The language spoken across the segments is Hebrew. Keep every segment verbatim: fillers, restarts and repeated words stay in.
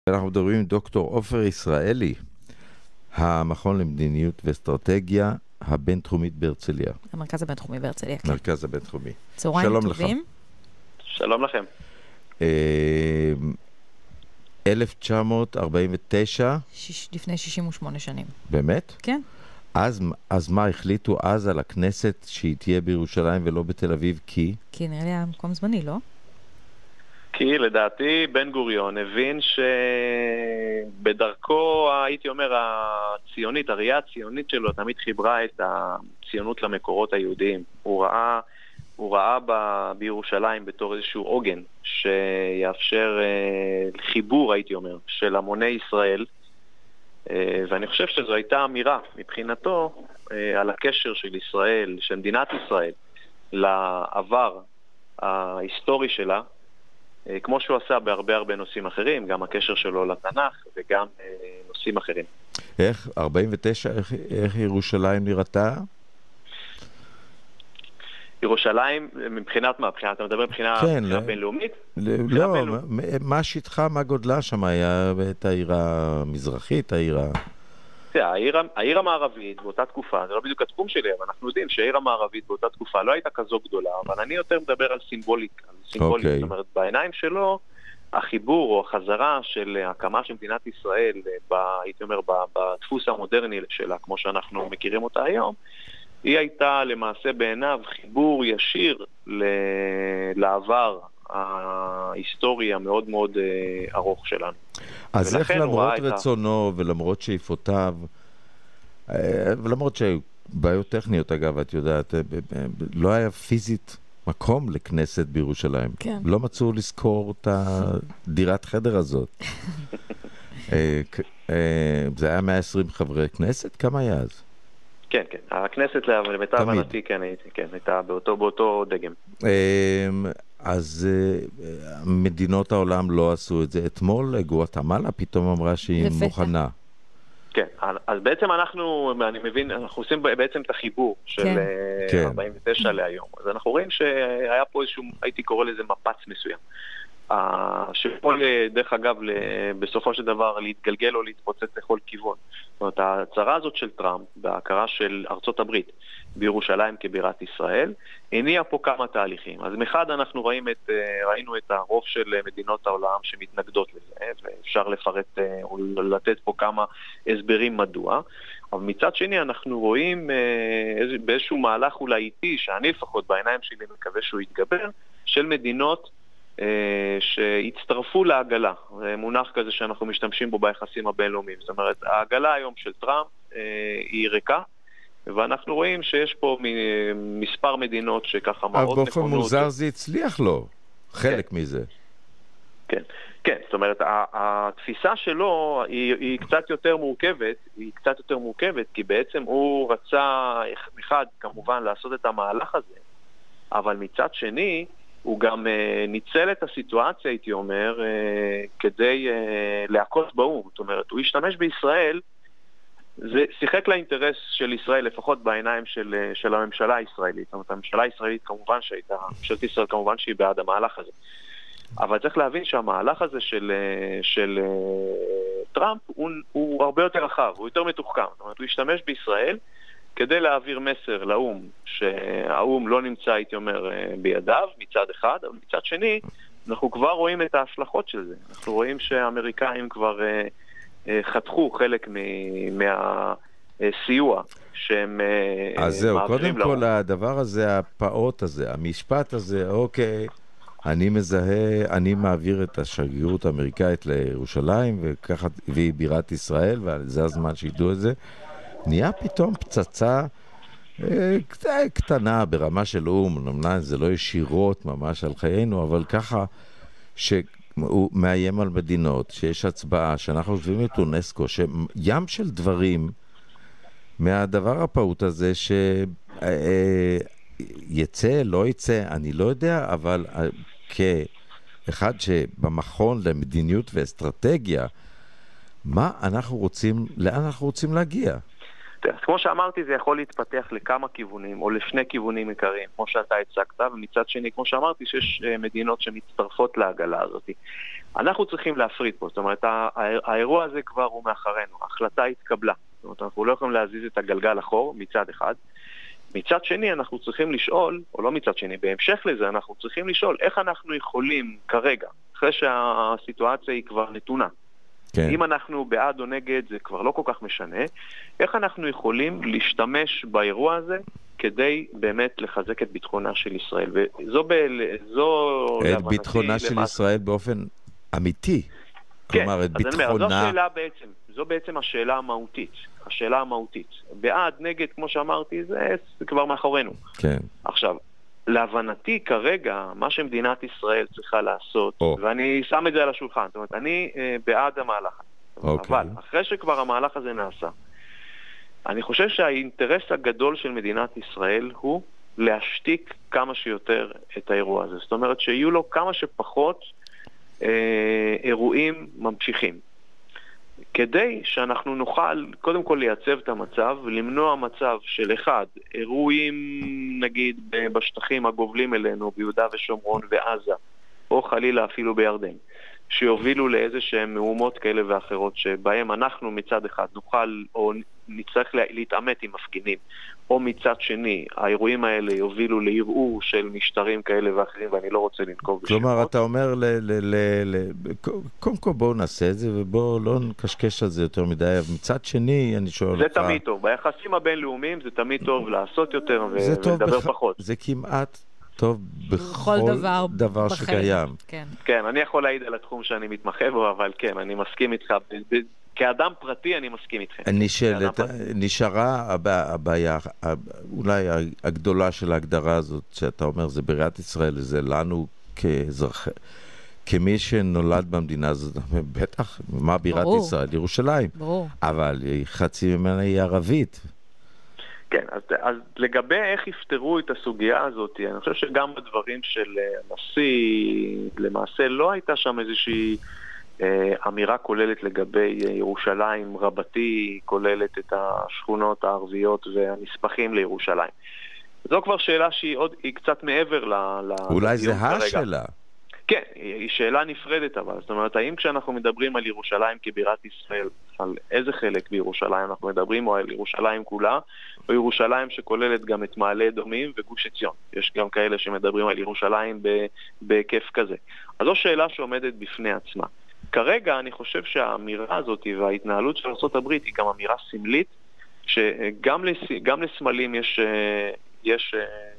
אנחנו מדברים עם דוקטור עופר ישראלי, המכון למדיניות ואסטרטגיה הבינתחומית בהרצליה. המרכז הבינתחומי בהרצליה, כן. מרכז הבינתחומי. צהריים שלום טובים. לך. שלום לכם. אה, אלף תשע מאות ארבעים ותשע? שיש, לפני שישים ושמונה שנים. באמת? כן. אז, אז מה, החליטו אז על הכנסת שהיא תהיה בירושלים ולא בתל אביב? כי? כי נראה לי היה מקום זמני, לא? כי לדעתי בן גוריון הבין שבדרכו, הייתי אומר, הציונית, הראייה הציונית שלו תמיד חיברה את הציונות למקורות היהודיים. הוא ראה, הוא ראה ב, בירושלים בתור איזשהו עוגן שיאפשר אה, חיבור, הייתי אומר, של המוני ישראל, אה, ואני חושב שזו הייתה אמירה מבחינתו אה, על הקשר של ישראל, של מדינת ישראל, לעבר ההיסטורי שלה, כמו שהוא עשה בהרבה הרבה נושאים אחרים, גם הקשר שלו לתנ"ך וגם נושאים אחרים. איך? ארבעים ותשע, איך, איך ירושלים נראתה? ירושלים, מבחינת מה? מבחינת, אתה מדבר מבחינה, כן, מבחינה ל... בינלאומית? ל... מבחינה לא, בינלאומית. מה שטחה, מה גודלה שם? היה את העיר המזרחית, העיר ה... העיר, העיר המערבית באותה תקופה, זה לא בדיוק התחום שלי, אבל אנחנו יודעים שהעיר המערבית באותה תקופה לא הייתה כזו גדולה, אבל אני יותר מדבר על סימבוליק, על סימבוליק, Okay. זאת אומרת, בעיניים שלו, החיבור או החזרה של הקמה של מדינת ישראל, ב, הייתי אומר, בדפוס המודרני שלה, כמו שאנחנו מכירים אותה היום, היא הייתה למעשה בעיניו חיבור ישיר לעבר ההיסטורי המאוד מאוד ארוך שלנו. אז איך למרות הייתה... רצונו ולמרות שאיפותיו, ולמרות שבעיות טכניות אגב, את יודעת, לא היה פיזית מקום לכנסת בירושלים. כן. לא מצאו לזכור את הדירת חדר הזאת. זה היה מאה ועשרים חברי כנסת? כמה היה אז? כן, כן. הכנסת למיטב הבנתי, כן, כן, הייתה באותו, באותו דגם. אז מדינות העולם לא עשו את זה. אתמול גואטמלה פתאום אמרה שהיא לפתע. מוכנה. כן, אז בעצם אנחנו, אני מבין, אנחנו עושים בעצם את החיבור של כן. ארבעים ותשע להיום. אז אנחנו רואים שהיה פה איזשהו, הייתי קורא לזה מפץ מסוים. שיכול, דרך אגב, בסופו של דבר להתגלגל או להתפוצץ לכל כיוון. זאת אומרת, ההצהרה הזאת של טראמפ, בהכרה של ארצות הברית בירושלים כבירת ישראל, הניע פה כמה תהליכים. אז מחד אנחנו רואים את, ראינו את הרוב של מדינות העולם שמתנגדות לזה, ואפשר לפרט או לתת פה כמה הסברים מדוע. אבל מצד שני אנחנו רואים באיזשהו מהלך אולי איטי, שאני לפחות בעיניים שלי מקווה שהוא יתגבר, של מדינות שהצטרפו לעגלה. זה מונח כזה שאנחנו משתמשים בו ביחסים הבינלאומיים. זאת אומרת, העגלה היום של טראמפ היא ריקה, ואנחנו רואים שיש פה מספר מדינות שככה מראות נכונות. אבל באופן מוזר זה הצליח לו, חלק כן. מזה. כן, כן, זאת אומרת, התפיסה שלו היא, היא קצת יותר מורכבת, היא קצת יותר מורכבת, כי בעצם הוא רצה, אחד, כמובן, לעשות את המהלך הזה, אבל מצד שני, הוא גם uh, ניצל את הסיטואציה, הייתי אומר, uh, כדי uh, להכות באום. זאת אומרת, הוא השתמש בישראל, זה שיחק לאינטרס של ישראל, לפחות בעיניים של, uh, של הממשלה הישראלית. זאת אומרת, הממשלה הישראלית כמובן שהייתה, ממשלת ישראל כמובן שהיא בעד המהלך הזה. אבל צריך להבין שהמהלך הזה של, uh, של uh, טראמפ הוא, הוא הרבה יותר רחב, הוא יותר מתוחכם. זאת אומרת, הוא השתמש בישראל, כדי להעביר מסר לאום, שהאום לא נמצא, הייתי אומר, בידיו, מצד אחד, אבל מצד שני, אנחנו כבר רואים את ההשלכות של זה. אנחנו רואים שהאמריקאים כבר חתכו חלק מהסיוע שהם מעבירים לאום. אז זהו, קודם כל הדבר הזה, הפעות הזה, המשפט הזה, אוקיי, אני מזהה, אני מעביר את השגרירות האמריקאית לירושלים, וככה, והיא בירת ישראל, וזה הזמן שידעו את זה. נהיה פתאום פצצה אה, קטנה ברמה של אום, אמנם זה לא ישירות ממש על חיינו, אבל ככה שהוא מאיים על מדינות, שיש הצבעה, שאנחנו חושבים את אונסקו, שים של דברים מהדבר הפעוט הזה שיצא, לא יצא, אני לא יודע, אבל כאחד שבמכון למדיניות ואסטרטגיה, מה אנחנו רוצים, לאן אנחנו רוצים להגיע? כמו שאמרתי, זה יכול להתפתח לכמה כיוונים, או לשני כיוונים עיקריים, כמו שאתה הצגת, ומצד שני, כמו שאמרתי, שיש מדינות שמצטרפות לעגלה הזאת. אנחנו צריכים להפריד פה, זאת אומרת, האירוע הזה כבר הוא מאחרינו, ההחלטה התקבלה. זאת אומרת, אנחנו לא יכולים להזיז את הגלגל אחור מצד אחד. מצד שני, אנחנו צריכים לשאול, או לא מצד שני, בהמשך לזה, אנחנו צריכים לשאול איך אנחנו יכולים כרגע, אחרי שהסיטואציה היא כבר נתונה, כן. אם אנחנו בעד או נגד, זה כבר לא כל כך משנה, איך אנחנו יכולים להשתמש באירוע הזה כדי באמת לחזק את ביטחונה של ישראל. וזו ב... זו את ביטחונה של למעט... ישראל באופן אמיתי. כן, כלומר, את ביטחונה... אומר, זו השאלה בעצם, זו בעצם השאלה המהותית. השאלה המהותית. בעד, נגד, כמו שאמרתי, זה, זה כבר מאחורינו. כן. עכשיו, להבנתי כרגע, מה שמדינת ישראל צריכה לעשות, oh. ואני שם את זה על השולחן, זאת אומרת, אני אה, בעד המהלך הזה. Okay. אבל אחרי שכבר המהלך הזה נעשה, אני חושב שהאינטרס הגדול של מדינת ישראל הוא להשתיק כמה שיותר את האירוע הזה. זאת אומרת, שיהיו לו כמה שפחות אה, אירועים ממשיכים. כדי שאנחנו נוכל קודם כל לייצב את המצב ולמנוע מצב של אחד, אירועים נגיד בשטחים הגובלים אלינו ביהודה ושומרון ועזה, או חלילה אפילו בירדן, שיובילו לאיזה שהם מהומות כאלה ואחרות שבהם אנחנו מצד אחד נוכל או נצטרך להתאמת עם מפגינים, או מצד שני האירועים האלה יובילו לערעור של משטרים כאלה ואחרים, ואני לא רוצה לנקוב בשמות. כלומר, אתה אומר, ל- ל- ל- ל- קודם כל בואו נעשה את זה ובואו לא נקשקש על זה יותר מדי. מצד שני, אני שואל זה אותך... זה תמיד טוב. ביחסים הבינלאומיים זה תמיד טוב לעשות יותר ו- ולדבר בח... פחות. זה כמעט טוב בכל דבר, דבר שקיים. כן. כן, אני יכול להעיד על התחום שאני מתמחה בו, אבל כן, אני מסכים איתך. ב- ב- כאדם פרטי אני מסכים איתכם. נשאלת, נשארה הבעיה, אולי הגדולה של ההגדרה הזאת, שאתה אומר, זה בירת ישראל, זה לנו כאזרח, כמי שנולד במדינה הזאת, בטח, מה בירת ברור. ישראל? ירושלים. ברור. אבל חצי ממנה היא ערבית. כן, אז, אז לגבי איך יפתרו את הסוגיה הזאת, אני חושב שגם בדברים של הנשיא, למעשה לא הייתה שם איזושהי אמירה כוללת לגבי ירושלים רבתי, כוללת את השכונות הערביות והנספחים לירושלים. זו כבר שאלה שהיא עוד, היא קצת מעבר ל... אולי זה השאלה. כן, היא שאלה נפרדת אבל. זאת אומרת, האם כשאנחנו מדברים על ירושלים כבירת ישראל, על איזה חלק בירושלים אנחנו מדברים, או על ירושלים כולה, או ירושלים שכוללת גם את מעלה אדומים וגוש עציון. יש גם כאלה שמדברים על ירושלים בהיקף כזה. אז זו שאלה שעומדת בפני עצמה. כרגע אני חושב שהאמירה הזאת וההתנהלות של ארצות הברית היא גם אמירה סמלית, שגם לס... גם לסמלים יש, יש,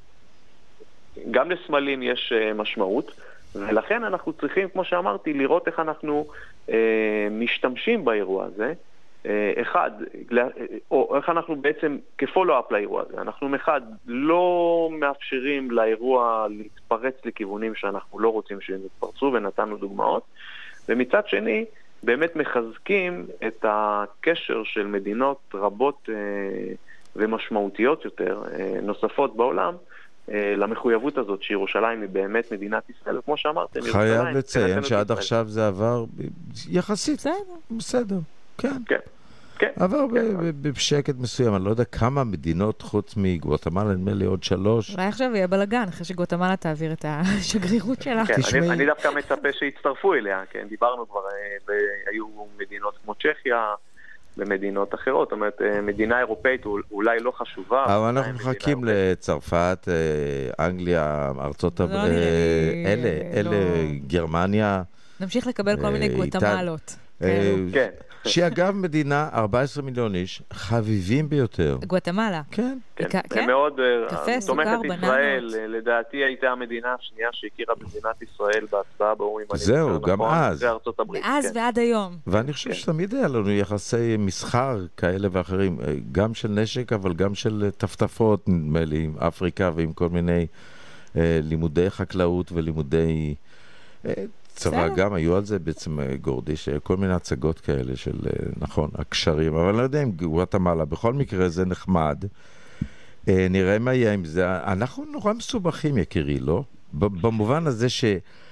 גם לסמלים יש משמעות, ולכן אנחנו צריכים, כמו שאמרתי, לראות איך אנחנו אה, משתמשים באירוע הזה, אה, אחד, או איך אנחנו בעצם כפולו-אפ לאירוע הזה, אנחנו אחד לא מאפשרים לאירוע להתפרץ לכיוונים שאנחנו לא רוצים שהם יתפרצו, ונתנו דוגמאות, ומצד שני, באמת מחזקים את הקשר של מדינות רבות אה, ומשמעותיות יותר, אה, נוספות בעולם, אה, למחויבות הזאת שירושלים היא באמת מדינת ישראל, וכמו שאמרתם, חייב לציין שעד עכשיו זה עבר יחסית, בסדר, כן. כן. כן, עבר כן. בשקט מסוים, אני לא יודע כמה מדינות חוץ מגואטמלה, נדמה לי עוד שלוש. אולי עכשיו יהיה בלגן, אחרי שגואטמלה תעביר את השגרירות שלה. כן, אני, אני דווקא מצפה שיצטרפו אליה, כן, דיברנו כבר, והיו מדינות כמו צ'כיה, ומדינות אחרות, זאת אומרת, מדינה אירופאית אולי לא חשובה. אבל אנחנו מחכים לצרפת, אנגליה, ארצות הברית, אלה, אלה, גרמניה. נמשיך לקבל כל מיני גואטמלות. כן. שאגב מדינה, ארבעה עשר מיליון איש, חביבים ביותר. גואטמלה. כן. כן, מאוד תומכת ישראל, לדעתי הייתה המדינה השנייה שהכירה במדינת ישראל בהצבעה באו"ם. זהו, גם אז. מאז ועד היום. ואני חושב שתמיד היה לנו יחסי מסחר כאלה ואחרים, גם של נשק, אבל גם של טפטפות, נדמה לי, עם אפריקה ועם כל מיני לימודי חקלאות ולימודי... צבא גם, היו על זה בעצם גורדי, כל מיני הצגות כאלה של, נכון, הקשרים, אבל אני לא יודע אם גואטמלה, בכל מקרה זה נחמד. נראה מה יהיה עם זה. אנחנו נורא מסובכים, יקירי, לא? במובן הזה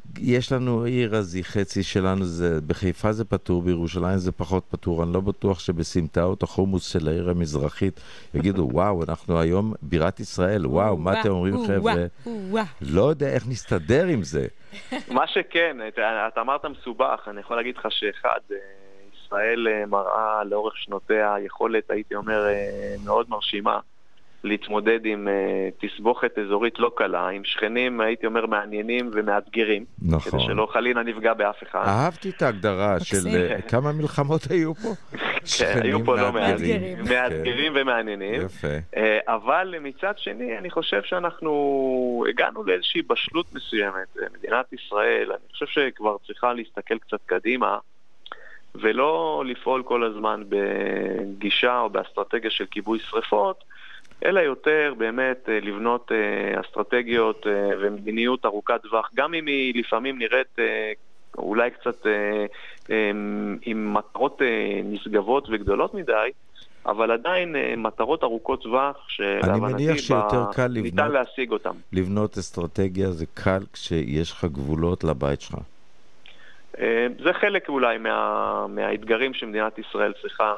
יש לנו עיר, אז היא חצי שלנו, זה, בחיפה זה פטור, בירושלים זה פחות פטור. אני לא בטוח שבסמטאות החומוס של העיר המזרחית יגידו, וואו, אנחנו היום בירת ישראל, וואו, מה אתם אומרים, חבר'ה? לא יודע איך נסתדר עם זה. מה שכן, אתה אמרת מסובך, אני יכול להגיד לך שאחד, ישראל מראה לאורך שנותיה יכולת, הייתי אומר, מאוד מרשימה, להתמודד עם uh, תסבוכת אזורית לא קלה, עם שכנים, הייתי אומר, מעניינים ומאתגרים. נכון. כדי שלא חלילה נפגע באף אחד. אהבתי את ההגדרה של uh, כמה מלחמות היו פה? כן, היו פה לא מאתגרים. מאתגרים ומעניינים. יפה. Uh, אבל מצד שני, אני חושב שאנחנו הגענו לאיזושהי בשלות מסוימת. מדינת ישראל, אני חושב שכבר צריכה להסתכל קצת קדימה, ולא לפעול כל הזמן בגישה או באסטרטגיה של כיבוי שריפות, אלא יותר באמת לבנות אסטרטגיות ומדיניות ארוכת טווח, גם אם היא לפעמים נראית אולי קצת עם מטרות נשגבות וגדולות מדי, אבל עדיין מטרות ארוכות טווח שלהבנתי ניתן להשיג אותם. לבנות אסטרטגיה זה קל כשיש לך גבולות לבית שלך. זה חלק אולי מה, מהאתגרים שמדינת ישראל צריכה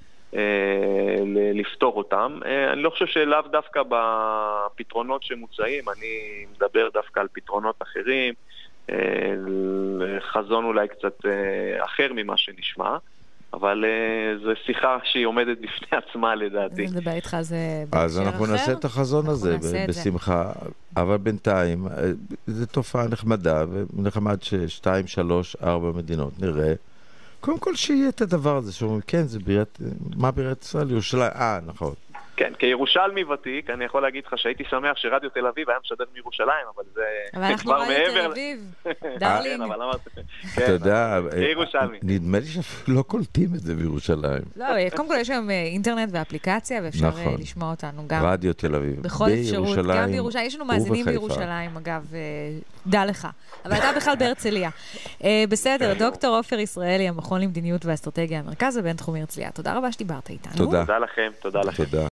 לפתור אותם. אני לא חושב שלאו דווקא בפתרונות שמוצאים, אני מדבר דווקא על פתרונות אחרים, חזון אולי קצת אחר ממה שנשמע, אבל זו שיחה שהיא עומדת בפני עצמה לדעתי. זה דבר איתך, זה אז אנחנו נעשה את החזון הזה בשמחה, אבל בינתיים זו תופעה נחמדה, ונחמד ששתיים, שלוש, ארבע מדינות נראה. קודם כל שיהיה את הדבר הזה, שאומרים, כן, זה בירת, מה בירת ישראל? ירושלים, אה, נכון. כן, כירושלמי ותיק, אני יכול להגיד לך שהייתי שמח שרדיו תל אביב היה משדר מירושלים, אבל זה אבל אנחנו רדיו תל אביב, דרלינג. אתה יודע, נדמה לי שאפילו לא קולטים את זה בירושלים. לא, קודם כל יש היום אינטרנט ואפליקציה, ואפשר לשמוע אותנו גם. רדיו תל אביב, בכל אפשרות, גם בירושלים. יש לנו מאזינים בירושלים, אגב, דע לך. אבל אתה בכלל בהרצליה. בסדר, דוקטור עופר ישראלי, המכון למדיניות ואסטרטגיה, המרכז הבינתחומי הרצליה. תודה רבה שדיברת איתנו. תודה לכם, תודה לכם.